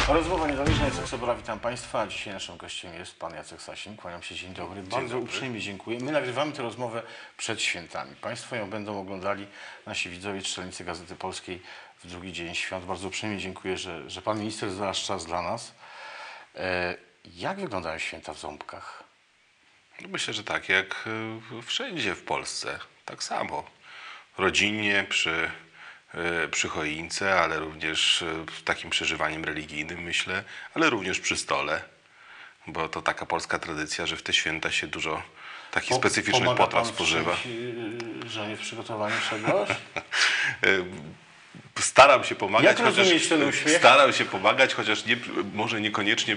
Rozmowa niezależna jest Sobora. Witam Państwa. Dzisiaj naszym gościem jest Pan Jacek Sasin. Kłaniam się, dzień dobry. Bardzo uprzejmie dziękuję. My nagrywamy tę rozmowę przed świętami. Państwo ją będą oglądali, nasi widzowie, czytelnicy Gazety Polskiej w drugi dzień świąt. Bardzo uprzejmie dziękuję, że Pan Minister znalazł czas dla nas. Jak wyglądają święta w Ząbkach? Myślę, że tak jak wszędzie w Polsce. Tak samo. Rodzinnie, przy choince, ale również takim przeżywaniem religijnym, myślę, ale również przy stole, bo to taka polska tradycja, że w te święta się dużo takich specyficznych potraw spożywa. Żonie w przygotowaniu czegoś? Staram się pomagać, Jak rozumieć ten uśmiech? Staram się pomagać, chociaż może niekoniecznie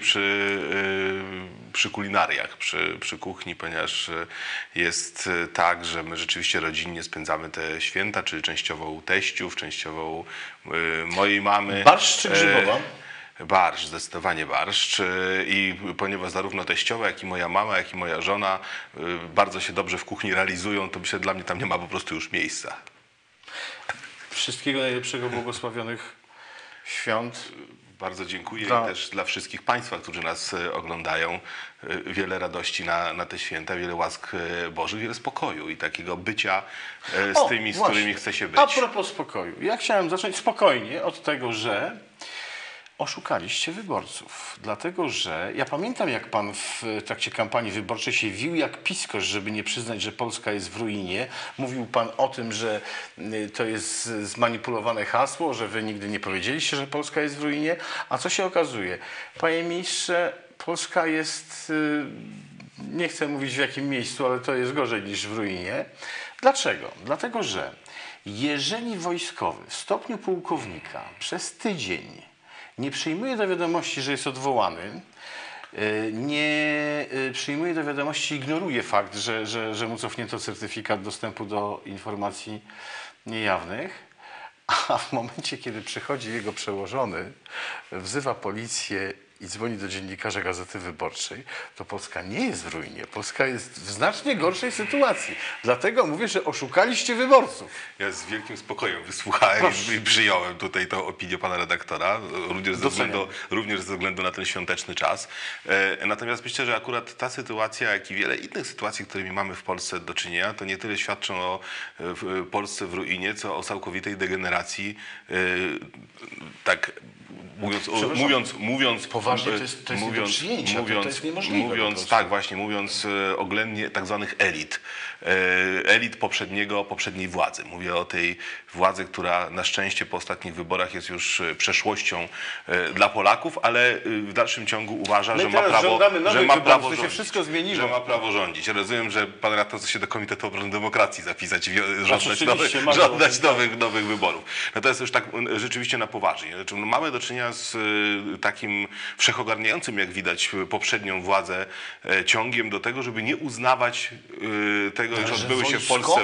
przy kulinariach, przy kuchni, ponieważ jest tak, że my rzeczywiście rodzinnie spędzamy te święta, czyli częściowo u teściów, częściowo u mojej mamy. Barszcz czy grzybowa? Barszcz, zdecydowanie barszcz. I ponieważ zarówno teściowa, jak i moja mama, jak i moja żona bardzo się dobrze w kuchni realizują, to myślę, że dla mnie tam nie ma po prostu już miejsca. Wszystkiego najlepszego, błogosławionych świąt. Bardzo dziękuję i też dla wszystkich Państwa, którzy nas oglądają. Wiele radości na te święta, wiele łask Bożych, wiele spokoju i takiego bycia z tymi, z którymi chce się być. A propos spokoju. Ja chciałem zacząć spokojnie od tego, że oszukaliście wyborców. Dlatego, że ja pamiętam, jak pan w trakcie kampanii wyborczej się wił jak piskosz, żeby nie przyznać, że Polska jest w ruinie. Mówił pan o tym, że to jest zmanipulowane hasło, że wy nigdy nie powiedzieliście, że Polska jest w ruinie. A co się okazuje? Panie ministrze, Polska jest, nie chcę mówić w jakim miejscu, ale to jest gorzej niż w ruinie. Dlaczego? Dlatego, że jeżeli wojskowy w stopniu pułkownika przez tydzień nie przyjmuje do wiadomości, że jest odwołany, nie przyjmuje do wiadomości, ignoruje fakt, że mu cofnięto certyfikat dostępu do informacji niejawnych, a w momencie, kiedy przychodzi jego przełożony, wzywa policję i dzwoni do dziennikarza Gazety Wyborczej, to Polska nie jest w ruinie. Polska jest w znacznie gorszej sytuacji. Dlatego mówię, że oszukaliście wyborców. Ja z wielkim spokojem wysłuchałem i przyjąłem tutaj tą opinię pana redaktora, również ze względu na ten świąteczny czas. Natomiast myślę, że akurat ta sytuacja, jak i wiele innych sytuacji, którymi mamy w Polsce do czynienia, to nie tyle świadczą o Polsce w ruinie, co o całkowitej degeneracji, tak mówiąc poważnie, to jest nie do przyjęcia, to jest niemożliwe. Mówiąc oględnie tak zwanych elit poprzedniej władzy. Mówię o tej władzy, która na szczęście po ostatnich wyborach jest już przeszłością dla Polaków, ale w dalszym ciągu uważa, że ma prawo rządzić. Rozumiem, że pan radny chce się do Komitetu Obrony Demokracji zapisać i żądać nowych wyborów. No to jest już tak rzeczywiście na poważnie. Znaczy, mamy do czynienia z takim wszechogarniającym, jak widać, poprzednią władzę ciągiem do tego, żeby nie uznawać tego, że odbyły się w Polsce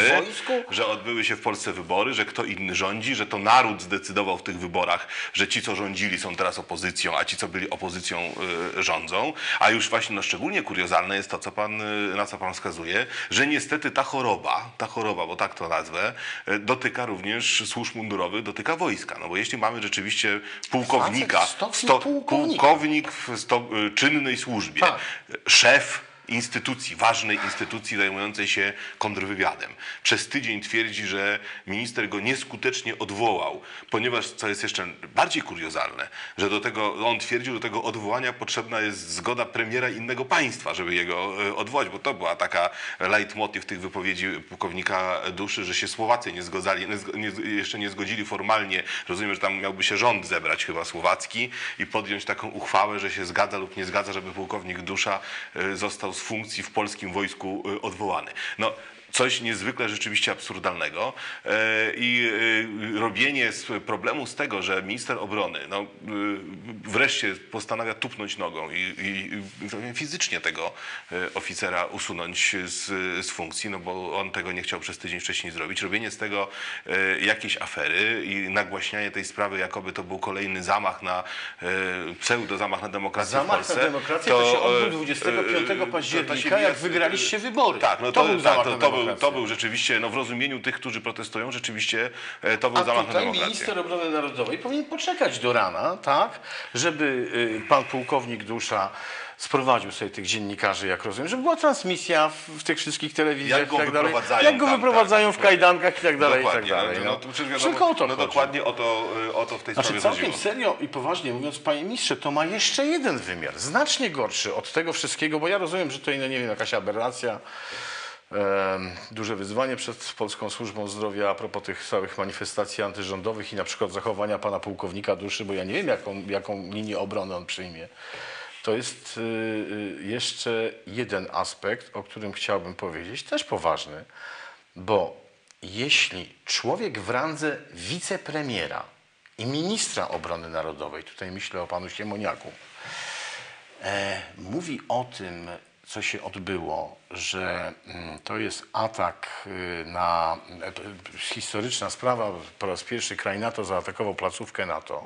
wybory, że kto inny rządzi, że to naród zdecydował w tych wyborach, że ci, co rządzili, są teraz opozycją, a ci, co byli opozycją, rządzą. A już właśnie szczególnie kuriozalne jest to, na co pan wskazuje, że niestety ta choroba, bo tak to nazwę, dotyka również służb mundurowych, dotyka wojska. No bo jeśli mamy rzeczywiście pułkownik w czynnej służbie, tak, szef ważnej instytucji zajmującej się kontrwywiadem, przez tydzień twierdzi, że minister go nieskutecznie odwołał, ponieważ, co jest jeszcze bardziej kuriozalne, że on twierdził, do tego odwołania potrzebna jest zgoda premiera innego państwa, żeby jego odwołać, bo to była taka leitmotiv tych wypowiedzi pułkownika Duszy, że się Słowacy jeszcze nie zgodzili formalnie. Rozumiem, że tam miałby się rząd zebrać chyba słowacki i podjąć taką uchwałę, że się zgadza lub nie zgadza, żeby pułkownik Dusza został z funkcji w polskim wojsku odwołany. No, coś niezwykle rzeczywiście absurdalnego i robienie problemu z tego, że minister obrony wreszcie postanawia tupnąć nogą i fizycznie tego oficera usunąć z funkcji, no bo on tego nie chciał przez tydzień wcześniej zrobić. Robienie z tego jakiejś afery i nagłaśnianie tej sprawy, jakoby to był kolejny zamach na pseudo-zamach na demokrację w Polsce. Zamach na demokrację to się odbył 25 października, jak wygraliście wybory. Tak, to był to był rzeczywiście, no w rozumieniu tych, którzy protestują, rzeczywiście to był zamach na tutaj demokrację. minister obrony narodowej powinien poczekać do rana, tak, żeby pan pułkownik Dusza sprowadził sobie tych dziennikarzy, jak rozumiem, żeby była transmisja w tych wszystkich telewizjach Jak go i tak dalej. wyprowadzają Jak go tam, wyprowadzają tak, w kajdankach i tak dalej, i tak Dokładnie, dalej. no to przecież wiadomo, Tylko o to chodzi. dokładnie o to w tej sprawie Całkiem chodziło. serio i poważnie mówiąc, panie ministrze, to ma jeszcze jeden wymiar, znacznie gorszy od tego wszystkiego, bo ja rozumiem, że to nie wiem, jakaś aberracja, duże wyzwanie przed Polską Służbą Zdrowia a propos tych całych manifestacji antyrządowych i na przykład zachowania pana pułkownika Duszy, bo ja nie wiem, jaką linię obrony on przyjmie. To jest jeszcze jeden aspekt, o którym chciałbym powiedzieć, też poważny, bo jeśli człowiek w randze wicepremiera i ministra obrony narodowej, tutaj myślę o panu Siemoniaku, mówi o tym, co się odbyło, że to jest atak na historyczna sprawa, po raz pierwszy kraj NATO zaatakował placówkę NATO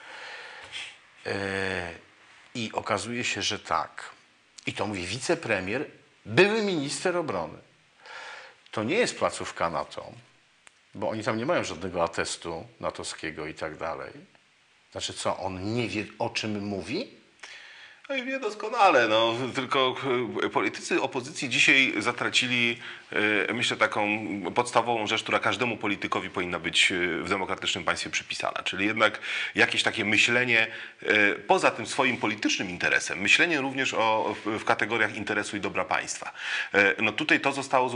i okazuje się, że tak. I to mówi wicepremier, były minister obrony. To nie jest placówka NATO, bo oni tam nie mają żadnego atestu natowskiego i tak dalej. Znaczy co, on nie wie, o czym mówi? No i wie doskonale, no, tylko politycy opozycji dzisiaj zatracili, myślę, taką podstawową rzecz, która każdemu politykowi powinna być w demokratycznym państwie przypisana, czyli jednak jakieś takie myślenie poza tym swoim politycznym interesem, myślenie również w kategoriach interesu i dobra państwa. No tutaj to zostało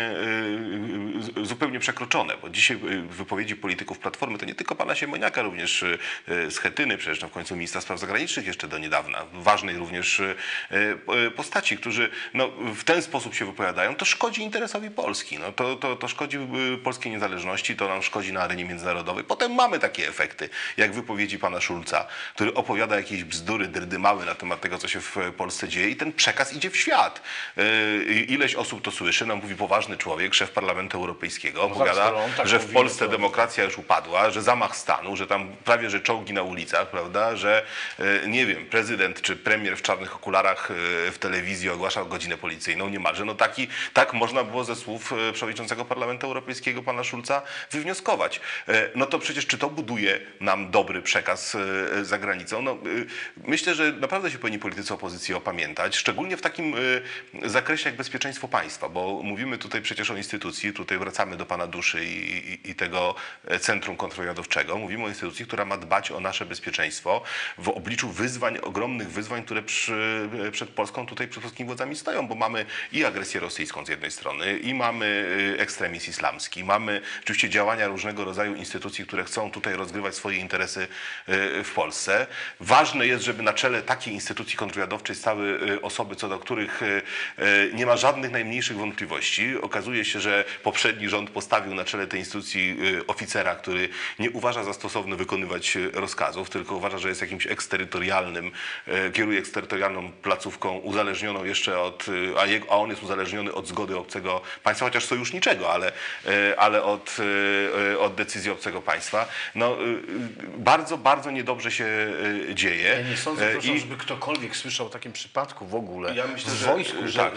zupełnie przekroczone, bo dzisiaj w wypowiedzi polityków Platformy, to nie tylko pana Siemoniaka, również Schetyny, przecież no w końcu ministra spraw zagranicznych jeszcze do niedawna, ważnej również postaci, którzy no, w ten sposób się wypowiadają, to szkodzi interesowi Polski. No, to szkodzi polskiej niezależności, to nam szkodzi na arenie międzynarodowej. Potem mamy takie efekty, jak wypowiedzi pana Schulza, który opowiada jakieś bzdury, dyrdymały na temat tego, co się w Polsce dzieje i ten przekaz idzie w świat. Ileś osób to słyszy, nam mówi poważny człowiek, szef Parlamentu Europejskiego, opowiada, że w Polsce demokracja już upadła, że zamach stanu, że tam prawie że czołgi na ulicach, prawda, że nie wiem, prezydent czy premier w czarnych okularach w telewizji ogłaszał godzinę policyjną niemalże. No tak można było ze słów przewodniczącego Parlamentu Europejskiego pana Schulza wywnioskować. No to przecież czy to buduje nam dobry przekaz za granicą? No, myślę, że naprawdę się powinni politycy opozycji opamiętać, szczególnie w takim zakresie jak bezpieczeństwo państwa, bo mówimy tutaj przecież o instytucji, tutaj wracamy do pana Duszy i tego Centrum Kontrwywiadowczego. Mówimy o instytucji, która ma dbać o nasze bezpieczeństwo w obliczu wyzwań, ogromnych wyzwań, które przed Polską, tutaj przed polskimi władzami stoją, bo mamy i agresję rosyjską z jednej strony, i mamy ekstremizm islamski, mamy oczywiście działania różnego rodzaju instytucji, które chcą tutaj rozgrywać swoje interesy w Polsce. Ważne jest, żeby na czele takiej instytucji kontrwywiadowczej stały osoby, co do których nie ma żadnych najmniejszych wątpliwości. Okazuje się, że poprzedni rząd postawił na czele tej instytucji oficera, który nie uważa za stosowne wykonywać rozkazów, tylko uważa, że jest jakimś eksterytorialnym, kieruje eksterytorialną placówką uzależnioną jeszcze a on jest uzależniony od zgody obcego państwa, chociaż sojuszniczego, ale od decyzji obcego państwa. No, bardzo, bardzo niedobrze się dzieje. Ja nie sądzę, proszę, żeby ktokolwiek słyszał o takim przypadku w ogóle ja myślę, w wojsku,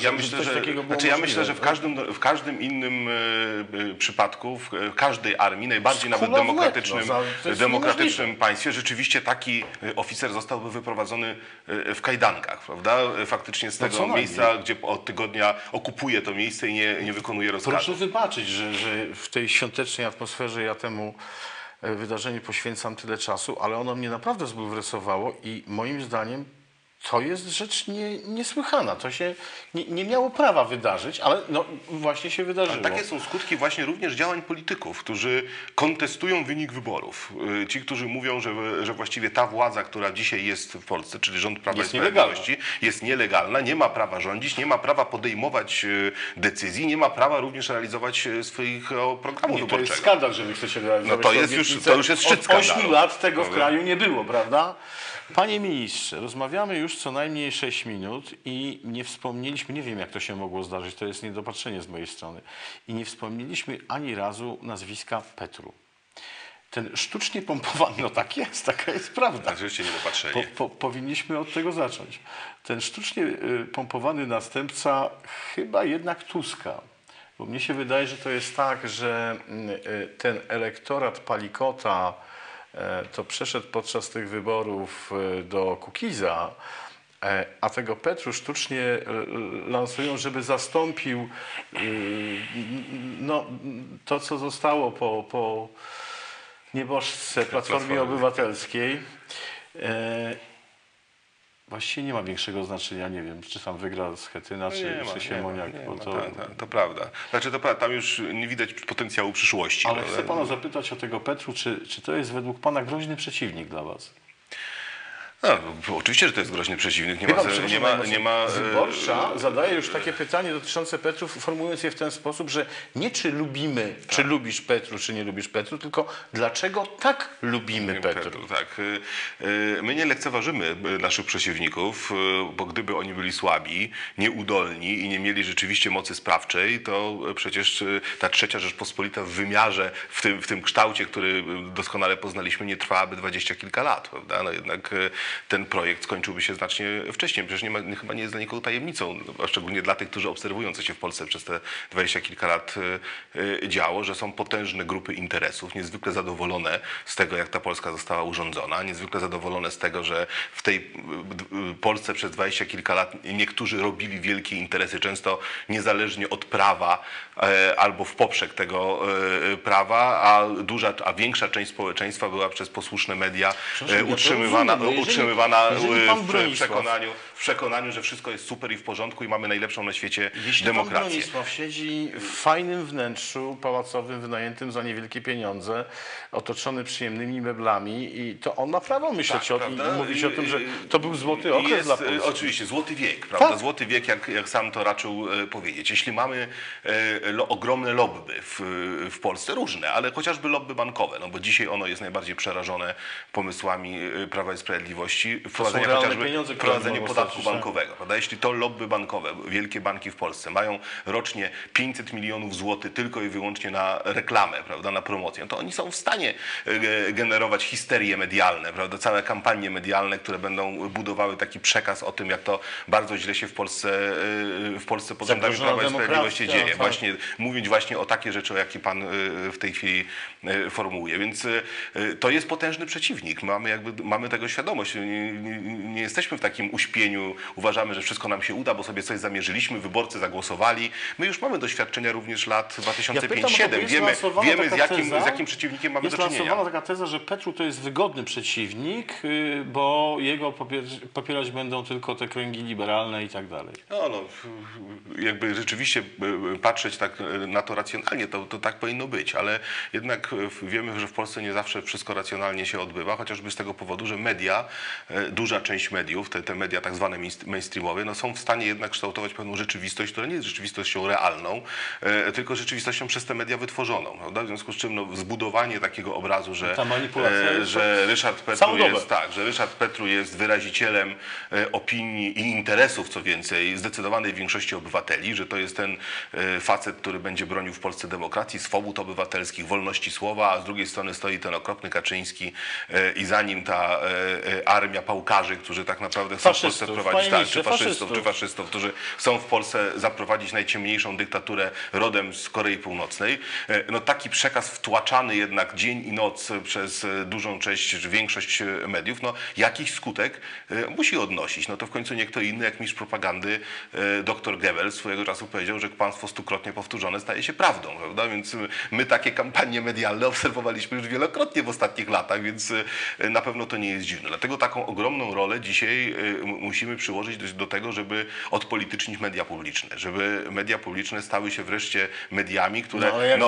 ja myślę, że w każdym innym przypadku, w każdej armii, najbardziej nawet demokratycznym państwie, rzeczywiście taki oficer zostałby wyprowadzony w kajdankach, prawda? Faktycznie z tego miejsca, gdzie od tygodnia okupuje to miejsce i nie wykonuje rozkazu. Proszę wybaczyć, że w tej świątecznej atmosferze ja temu wydarzeniu poświęcam tyle czasu, ale ono mnie naprawdę zbulwersowało i moim zdaniem to jest rzecz niesłychana. To się nie miało prawa wydarzyć, ale no właśnie się wydarzyło. Ale takie są skutki właśnie również działań polityków, którzy kontestują wynik wyborów. Ci, którzy mówią, że właściwie ta władza, która dzisiaj jest w Polsce, czyli rząd Prawa i Sprawiedliwości, jest nielegalna, nie ma prawa rządzić, nie ma prawa podejmować decyzji, nie ma prawa również realizować swoich programów wyborczego. To jest skandal, że wy chcecie realizować. No to już jest szczyt skandalu. Od 8 lat tego w kraju nie było, prawda? Panie ministrze, rozmawiamy już co najmniej 6 minut i nie wspomnieliśmy, nie wiem jak to się mogło zdarzyć, to jest niedopatrzenie z mojej strony, i nie wspomnieliśmy ani razu nazwiska Petru. Ten sztucznie pompowany, no tak jest, taka jest prawda. Oczywiście niedopatrzenie. Powinniśmy od tego zacząć. Ten sztucznie pompowany następca chyba jednak Tuska, Bo mnie się wydaje, że to jest tak, że ten elektorat Palikota to przeszedł podczas tych wyborów do Kukiza, a tego Petru sztucznie lansują, żeby zastąpił no, to, co zostało po nieboszce Platformie Obywatelskiej. Właściwie nie ma większego znaczenia, nie wiem, czy tam wygra Schetyna, czy Siemoniak. To prawda. Znaczy, tam już nie widać potencjału przyszłości. Ale chcę pana zapytać o tego Petru, czy to jest według pana groźny przeciwnik dla was? No, oczywiście, że to jest groźny przeciwnik. Nie ma. Wyborcza zadaje już takie pytanie dotyczące Petrów, formułując je w ten sposób, że nie czy lubimy, czy lubisz Petru, czy nie lubisz Petru, tylko dlaczego tak lubimy Petru. Tak. My nie lekceważymy naszych przeciwników, bo gdyby oni byli słabi, nieudolni i nie mieli rzeczywiście mocy sprawczej, to przecież ta trzecia Rzeczpospolita w wymiarze, w tym kształcie, który doskonale poznaliśmy, nie trwałaby 20 kilka lat, prawda? No jednak ten projekt skończyłby się znacznie wcześniej. Przecież chyba nie jest dla nikogo tajemnicą, a szczególnie dla tych, którzy obserwują, co się w Polsce przez te 20 kilka lat działo, że są potężne grupy interesów, niezwykle zadowolone z tego, jak ta Polska została urządzona, niezwykle zadowolone z tego, że w tej Polsce przez 20 kilka lat niektórzy robili wielkie interesy, często niezależnie od prawa albo w poprzek tego prawa, a większa część społeczeństwa była przez posłuszne media utrzymywana w przekonaniu, że wszystko jest super i w porządku i mamy najlepszą na świecie demokrację. Pan Bronisław siedzi w fajnym wnętrzu pałacowym, wynajętym za niewielkie pieniądze, otoczony przyjemnymi meblami i to on ma prawo myśleć i mówić o tym, że to był złoty okres dla Polski. Oczywiście, złoty wiek, prawda? Tak. Złoty wiek, jak sam to raczył powiedzieć. Jeśli mamy ogromne lobby w Polsce, różne, ale chociażby lobby bankowe, no bo dzisiaj ono jest najbardziej przerażone pomysłami Prawa i Sprawiedliwości, wprowadzenie podatku bankowego. Prawda? Jeśli to lobby bankowe, wielkie banki w Polsce mają rocznie 500 milionów złotych tylko i wyłącznie na reklamę, prawda, na promocję, to oni są w stanie generować histerie medialne, prawda, całe kampanie medialne, które będą budowały taki przekaz o tym, jak to bardzo źle się w Polsce pod rządami Prawa i Sprawiedliwości dzieje. Tak. Właśnie mówić właśnie o takie rzeczy, o jakie pan w tej chwili formułuje. Więc to jest potężny przeciwnik. Mamy tego świadomość. Nie jesteśmy w takim uśpieniu, uważamy, że wszystko nam się uda, bo sobie coś zamierzyliśmy, wyborcy zagłosowali. My już mamy doświadczenia również lat 2005-2007. Wiemy z jakim przeciwnikiem mamy do czynienia. Jest lansowana taka teza, że Petru to jest wygodny przeciwnik, bo jego popierać będą tylko te kręgi liberalne i tak dalej. Jakby rzeczywiście patrzeć tak na to racjonalnie, to tak powinno być, ale jednak wiemy, że w Polsce nie zawsze wszystko racjonalnie się odbywa, chociażby z tego powodu, że media, duża część mediów, te media tak zwane mainstreamowe, no są w stanie jednak kształtować pewną rzeczywistość, która nie jest rzeczywistością realną, tylko rzeczywistością przez te media wytworzoną. Prawda? W związku z czym zbudowanie takiego obrazu, że Ryszard Petru jest wyrazicielem opinii i interesów, co więcej, zdecydowanej większości obywateli, że to jest ten facet, który będzie bronił w Polsce demokracji, swobód obywatelskich, wolności słowa, a z drugiej strony stoi ten okropny Kaczyński i za nim ta armia pałkarzy, którzy tak naprawdę chcą w Polsce wprowadzić, czy faszystów, którzy chcą w Polsce zaprowadzić najciemniejszą dyktaturę rodem z Korei Północnej. No taki przekaz wtłaczany jednak dzień i noc przez dużą część, czy większość mediów, no jakiś skutek musi odnosić. No to w końcu nie kto inny jak mistrz propagandy dr Goebbels swojego czasu powiedział, że kłamstwo stukrotnie powtórzone staje się prawdą, prawda? Więc my takie kampanie medialne obserwowaliśmy już wielokrotnie w ostatnich latach, więc na pewno to nie jest dziwne. Dlatego taką ogromną rolę dzisiaj musimy przyłożyć do tego, żeby odpolitycznić media publiczne, żeby media publiczne stały się wreszcie mediami, które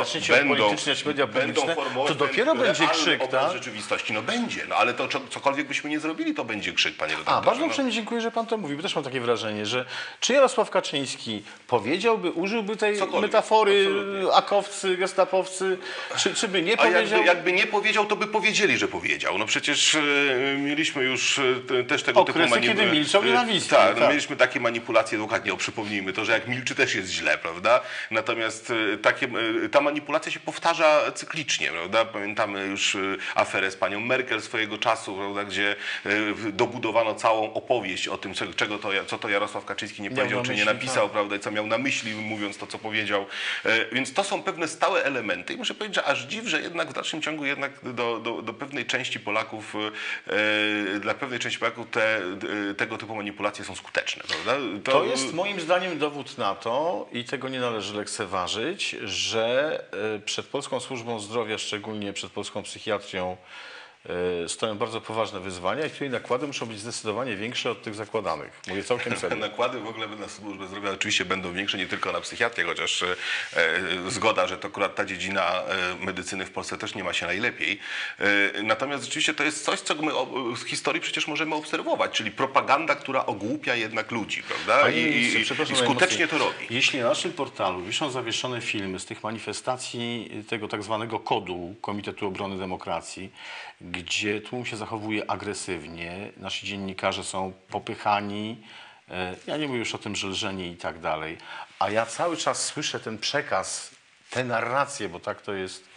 będą formować to dopiero będzie krzyk, tak? rzeczywistości. No będzie, no ale to cokolwiek byśmy nie zrobili, to będzie krzyk, panie redaktorze. Bardzo uprzejmie dziękuję, że pan to mówi, bo też mam takie wrażenie, że czy Jarosław Kaczyński użyłby tej metafory akowcy, gestapowcy, czy by nie powiedział? Jakby nie powiedział, to by powiedzieli, że powiedział. No przecież mieliśmy już też tego typu manipulacje. Kiedy milczą nienawistnie. Tak, no mieliśmy takie manipulacje, dokładnie, przypomnijmy to, że jak milczy też jest źle, prawda? Natomiast ta manipulacja się powtarza cyklicznie, prawda? Pamiętamy już aferę z panią Merkel swojego czasu, prawda? Gdzie dobudowano całą opowieść o tym, co to Jarosław Kaczyński nie powiedział, czy nie napisał, prawda? I co miał na myśli, mówiąc to, co powiedział. Więc to są pewne stałe elementy i muszę powiedzieć, że aż dziw, że jednak w dalszym ciągu jednak do pewnej części Polaków, dla pewnej części Polaków tego typu manipulacje są skuteczne, prawda? To jest moim zdaniem dowód na to, i tego nie należy lekceważyć, że przed Polską Służbą Zdrowia, szczególnie przed polską psychiatrią, stoją bardzo poważne wyzwania i tutaj nakłady muszą być zdecydowanie większe od tych zakładanych. Mówię całkiem serio. Nakłady w ogóle na służbę zdrowia oczywiście będą większe, nie tylko na psychiatrię, chociaż zgoda, że to akurat ta dziedzina medycyny w Polsce też nie ma się najlepiej. Natomiast rzeczywiście to jest coś, co my z historii przecież możemy obserwować, czyli propaganda, która ogłupia jednak ludzi, prawda? I skutecznie to robi. Jeśli na naszym portalu wiszą zawieszone filmy z tych manifestacji tego tak zwanego kodu Komitetu Obrony Demokracji, gdzie tłum się zachowuje agresywnie, nasi dziennikarze są popychani, ja nie mówię już o tym, że lżeni i tak dalej, a ja cały czas słyszę ten przekaz, tę narrację, bo tak to jest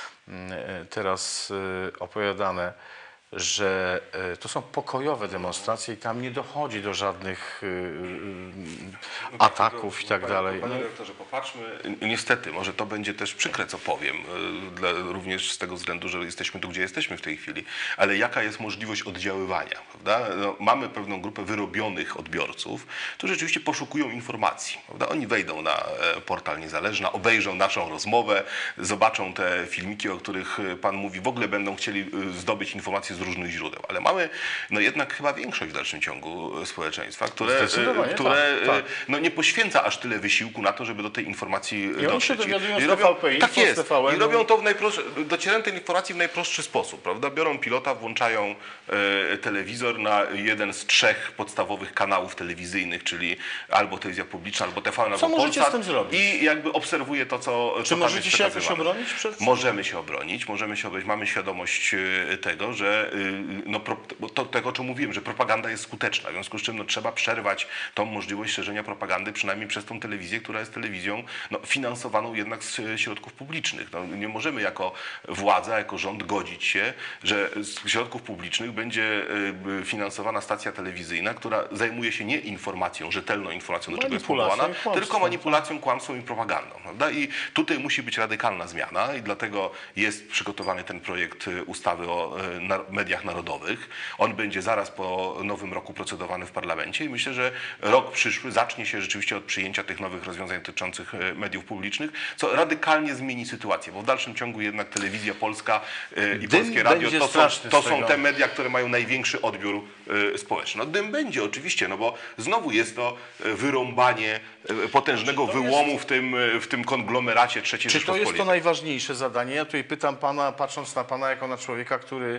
teraz opowiadane, że to są pokojowe demonstracje i tam nie dochodzi do żadnych ataków i tak dalej. Panie redaktorze, popatrzmy, niestety, może to będzie też przykre, co powiem, również z tego względu, że jesteśmy tu, gdzie jesteśmy w tej chwili, ale jaka jest możliwość oddziaływania, prawda? No, mamy pewną grupę wyrobionych odbiorców, którzy rzeczywiście poszukują informacji, prawda? Oni wejdą na portal Niezależna, obejrzą naszą rozmowę, zobaczą te filmiki, o których pan mówi, w ogóle będą chcieli zdobyć informacje z różnych źródeł, ale mamy no jednak chyba większość w dalszym ciągu społeczeństwa, które tak. No, nie poświęca aż tyle wysiłku na to, żeby do tej informacji dotrzeć. Oni się dowiadują z TVP, tak jest. TVN. I robią to docierają tej informacji w najprostszy sposób, prawda? Biorą pilota, włączają telewizor na jeden z 3 podstawowych kanałów telewizyjnych, czyli albo telewizja publiczna, albo TVN, albo możecie Polsat, z tym zrobić? I jakby obserwuje to, co Czy możecie się jakoś obronić? Możemy się obronić, mamy świadomość tego, że tego, o czym mówiłem, że propaganda jest skuteczna, w związku z czym trzeba przerwać tą możliwość szerzenia propagandy, przynajmniej przez tą telewizję, która jest telewizją finansowaną jednak z środków publicznych. Nie możemy jako władza, jako rząd godzić się, że z środków publicznych będzie finansowana stacja telewizyjna, która zajmuje się nie informacją, rzetelną informacją, do czego jest powołana, tylko manipulacją, kłamstwem i propagandą. Prawda? I tutaj musi być radykalna zmiana i dlatego jest przygotowany ten projekt ustawy o mediach narodowych. On będzie zaraz po nowym roku procedowany w parlamencie i myślę, że rok przyszły zacznie się rzeczywiście od przyjęcia tych nowych rozwiązań dotyczących mediów publicznych, co radykalnie zmieni sytuację, bo w dalszym ciągu jednak telewizja polska i polskie radio to są te media, które mają największy odbiór społeczny. No, dym będzie oczywiście, no bo znowu jest to wyrąbanie potężnego wyłomu w tym konglomeracie III Rzeczypospolitej. Czy to jest to najważniejsze zadanie? Ja tutaj pytam pana, patrząc na pana jako na człowieka, który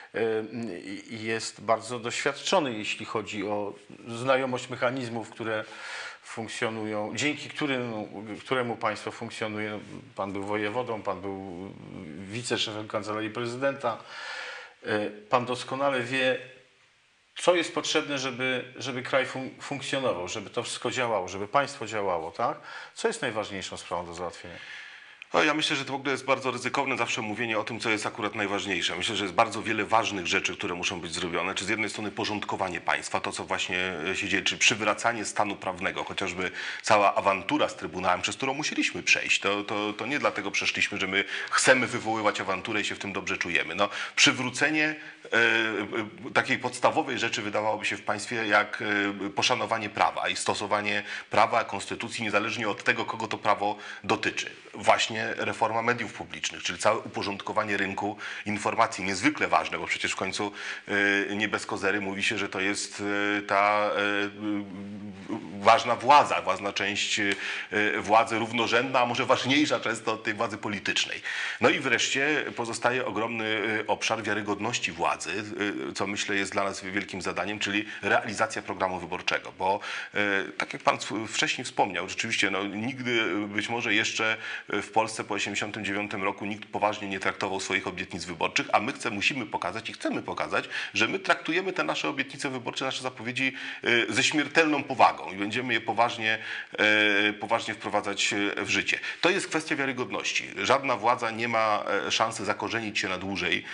jest bardzo doświadczony, jeśli chodzi o znajomość mechanizmów, które funkcjonują, dzięki któremu państwo funkcjonuje. Pan był wojewodą, pan był wiceszefem Kancelarii Prezydenta. Pan doskonale wie, co jest potrzebne, żeby kraj funkcjonował, żeby to wszystko działało, żeby państwo działało, tak? Co jest najważniejszą sprawą do załatwienia? No, ja myślę, że to w ogóle jest bardzo ryzykowne zawsze mówienie o tym, co jest akurat najważniejsze. Myślę, że jest bardzo wiele ważnych rzeczy, które muszą być zrobione. Czy z jednej strony porządkowanie państwa, to co właśnie się dzieje, czy przywracanie stanu prawnego, chociażby cała awantura z Trybunałem, przez którą musieliśmy przejść. To nie dlatego przeszliśmy, że my chcemy wywoływać awanturę i się w tym dobrze czujemy. No, przywrócenie takiej podstawowej rzeczy wydawałoby się w państwie jak poszanowanie prawa i stosowanie prawa, konstytucji, niezależnie od tego, kogo to prawo dotyczy. Właśnie reforma mediów publicznych, czyli całe uporządkowanie rynku informacji, niezwykle ważne, bo przecież w końcu nie bez kozery mówi się, że to jest ta ważna władza, ważna część władzy równorzędna, a może ważniejsza często od tej władzy politycznej. No i wreszcie pozostaje ogromny obszar wiarygodności władzy, co myślę jest dla nas wielkim zadaniem, czyli realizacja programu wyborczego, bo tak jak pan wcześniej wspomniał, rzeczywiście nigdy być może jeszcze w Polsce Polsce po 1989 roku nikt poważnie nie traktował swoich obietnic wyborczych, a my musimy pokazać i chcemy pokazać, że my traktujemy te nasze obietnice wyborcze, nasze zapowiedzi ze śmiertelną powagą i będziemy je poważnie wprowadzać w życie. To jest kwestia wiarygodności. Żadna władza nie ma szansy zakorzenić się na dłużej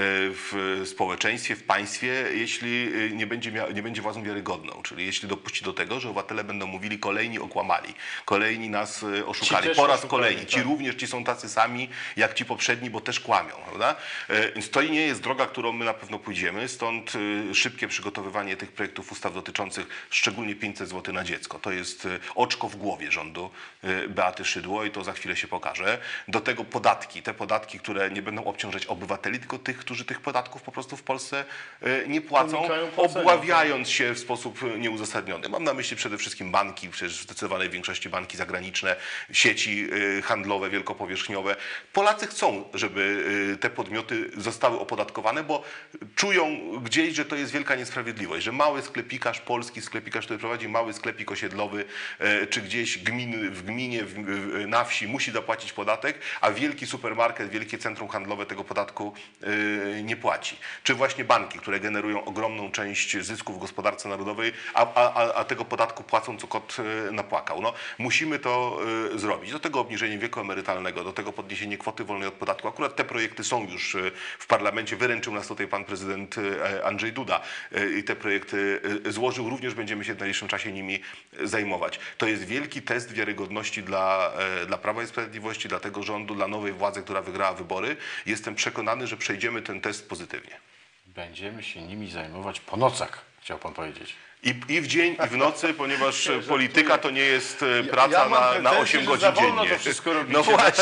w społeczeństwie, w państwie, jeśli nie będzie władzą wiarygodną. Czyli jeśli dopuści do tego, że obywatele będą mówili, kolejni okłamali, kolejni nas oszukali, po raz kolejny. Ci również, ci są tacy sami jak ci poprzedni, bo też kłamią, prawda? Więc to nie jest droga, którą my na pewno pójdziemy, stąd szybkie przygotowywanie tych projektów ustaw dotyczących szczególnie 500 zł na dziecko. To jest oczko w głowie rządu Beaty Szydło i to za chwilę się pokaże. Do tego podatki, te podatki, które nie będą obciążać obywateli, tylko tych, którzy tych podatków po prostu w Polsce nie płacą, obławiając się w sposób nieuzasadniony. Mam na myśli przede wszystkim banki, przecież w zdecydowanej większości banki zagraniczne, sieci handlowe, wielkopowierzchniowe. Polacy chcą, żeby te podmioty zostały opodatkowane, bo czują gdzieś, że to jest wielka niesprawiedliwość, że mały sklepikarz, polski sklepikarz, który prowadzi mały sklepik osiedlowy, czy gdzieś w gminie, na wsi musi zapłacić podatek, a wielki supermarket, wielkie centrum handlowe tego podatku nie płaci. Czy właśnie banki, które generują ogromną część zysków w gospodarce narodowej, a tego podatku płacą, co kot napłakał. No, musimy to zrobić. Do tego obniżenie wieku emerytalnego, do tego podniesienie kwoty wolnej od podatku. Akurat te projekty są już w parlamencie. Wyręczył nas tutaj pan prezydent Andrzej Duda i te projekty złożył. Również będziemy się w najbliższym czasie nimi zajmować. To jest wielki test wiarygodności dla Prawa i Sprawiedliwości, dla tego rządu, dla nowej władzy, która wygrała wybory. Jestem przekonany, że przejdziemy ten test pozytywnie. Będziemy się nimi zajmować po nocach, chciał pan powiedzieć. I w dzień, i w nocy, ponieważ polityka to nie jest praca na 8 godzin dziennie. To wszystko robicie,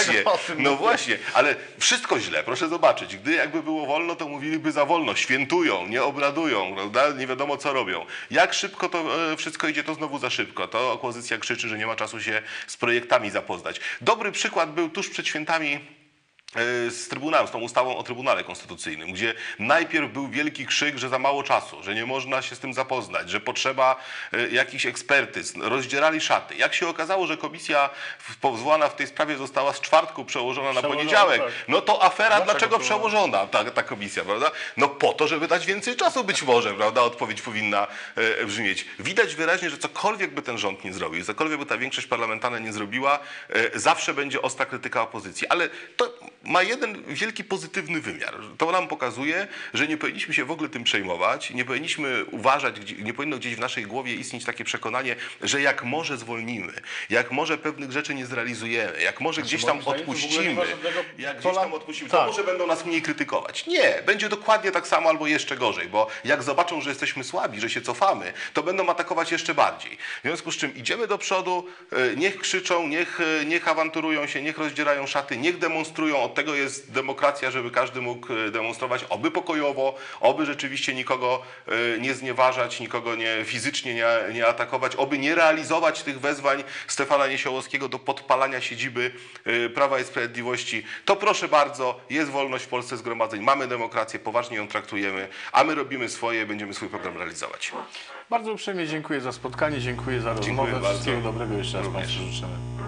no właśnie, ale wszystko źle, proszę zobaczyć. Gdy jakby było wolno, to mówiliby za wolno, świętują, nie obradują, prawda? Nie wiadomo co robią. Jak szybko to wszystko idzie, to znowu za szybko. To opozycja krzyczy, że nie ma czasu się z projektami zapoznać. Dobry przykład był tuż przed świętami z Trybunałem, z tą ustawą o Trybunale Konstytucyjnym, gdzie najpierw był wielki krzyk, że za mało czasu, że nie można się z tym zapoznać, że potrzeba jakichś ekspertyz, rozdzierali szaty. Jak się okazało, że komisja zwołana w tej sprawie została z czwartku przełożona na poniedziałek, tak. no to afera, dlaczego przełożona ta komisja, prawda? No po to, żeby dać więcej czasu być może, prawda? Odpowiedź powinna brzmieć. Widać wyraźnie, że cokolwiek by ten rząd nie zrobił, cokolwiek by ta większość parlamentarna nie zrobiła, zawsze będzie ostra krytyka opozycji. Ale to ma jeden wielki pozytywny wymiar. To nam pokazuje, że nie powinniśmy się w ogóle tym przejmować, nie powinniśmy uważać, nie powinno gdzieś w naszej głowie istnieć takie przekonanie, że jak może zwolnimy, jak może pewnych rzeczy nie zrealizujemy, jak może gdzieś tam odpuścimy, to może będą nas mniej krytykować. Nie, będzie dokładnie tak samo albo jeszcze gorzej, bo jak zobaczą, że jesteśmy słabi, że się cofamy, to będą atakować jeszcze bardziej. W związku z czym idziemy do przodu, niech krzyczą, niech awanturują się, niech rozdzierają szaty, niech demonstrują. Od tego jest demokracja, żeby każdy mógł demonstrować, oby pokojowo, oby rzeczywiście nikogo nie znieważać, nikogo fizycznie nie atakować, oby nie realizować tych wezwań Stefana Niesiołowskiego do podpalania siedziby Prawa i Sprawiedliwości. To proszę bardzo, jest wolność w Polsce zgromadzeń, mamy demokrację, poważnie ją traktujemy, a my robimy swoje, będziemy swój program realizować. Bardzo uprzejmie dziękuję za spotkanie, dziękuję za rozmowę. Wszystkiego dobrego jeszcze raz Państwu życzymy.